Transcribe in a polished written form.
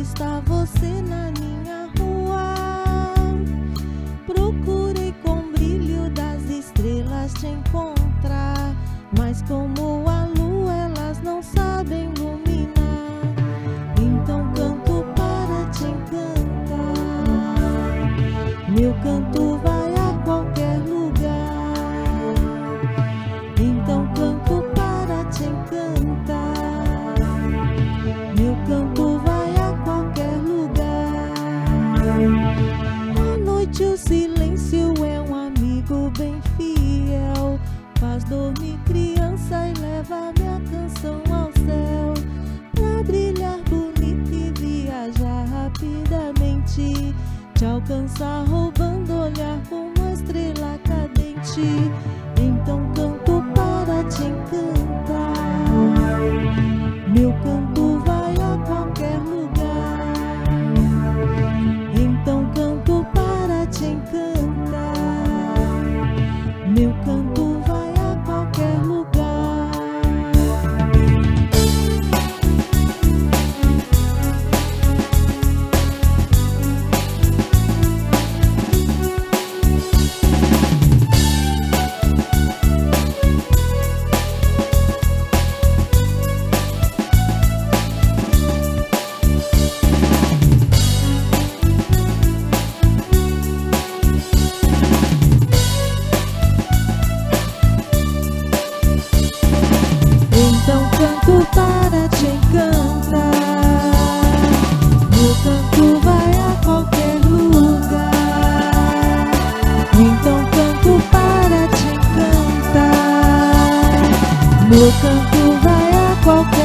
está você na minha rua? Procurei com o brilho das estrelas te encontrar, mas como a lua elas não sabem iluminar. Então canto para te encantar, meu canto vai a qualquer lugar. Então canto para te encantar, meu canto vai a qualquer lugar. À noite o silêncio é um amigo bem fiel, faz dormir criança e leva minha canção ao céu, pra brilhar bonito e viajar rapidamente, te alcançar roubando olhar como uma estrela cadente. Então canto para te encantar, meu canto vai a qualquer lugar. Então canto para te encantar, meu canto vai a qualquer lugar. Então canto para te encantar, meu canto vai a qualquer lugar. Então canto para te encantar, meu canto vai a qualquer